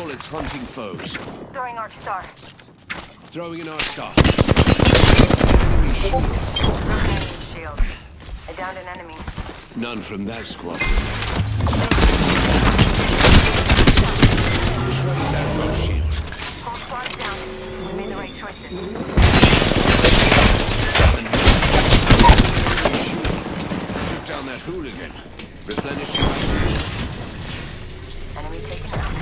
bullets hunting foes. Throwing Arc Star. Throwing an Arc Star. Enemy shield. I downed an enemy. None from that squad. That foe shield. Whole squad's down. We made the right choices. Shoot down that hooligan. Replenish your shield. Enemy taken out.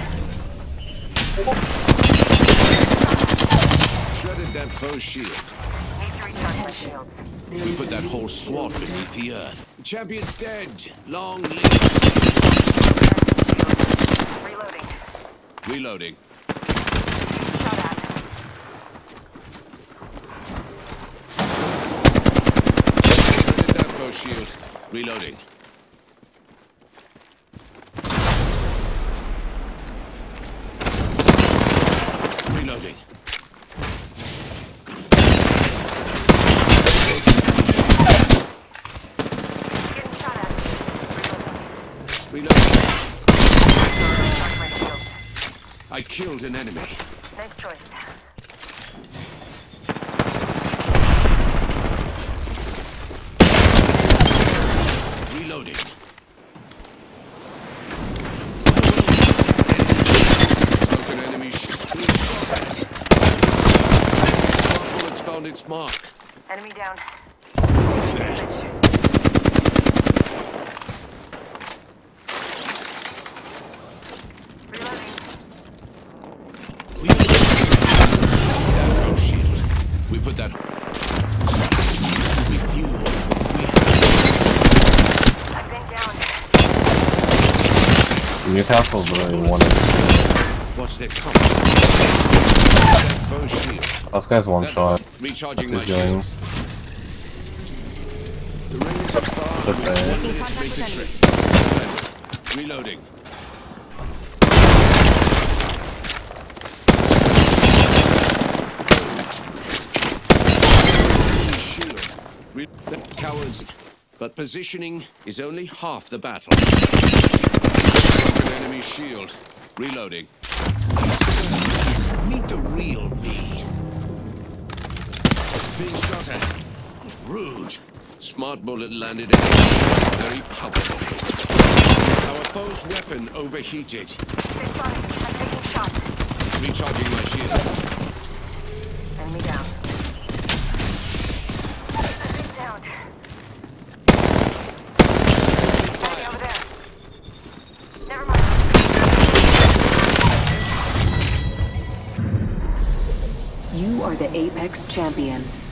Shredded that foe shield. Need to recharge my shields. We put that whole squad beneath the earth. The champion's dead. Long live. Reloading. Reloading. Shot at. Shredded that foe shield. Reloading. Reloading. Getting shot at. Reloading. Recharge my shields. I killed an enemy. Nice choice. Reloading. Broken enemy shield. Bullets found its mark. Enemy down. Reloading. That foe shield. We put that. We fuel. I've been down. Newcastle's really wanted. Watch their coming. That foe shield. Those guys one That shot. Recharging my He's doing. shields. The rings are far. It's okay. Let's make the trip. Reloading. Shield. Cowards. But positioning is only half the battle. Broken enemy shield. Reloading. Meet the real me. Being shot at. Rude. Smart bullet landed in. Very powerful. Our foe's weapon overheated. This one. I'm taking shots. Recharging my shields. Enemy down. Enemy down. Enemy over there. Never mind. You are the Apex Champions.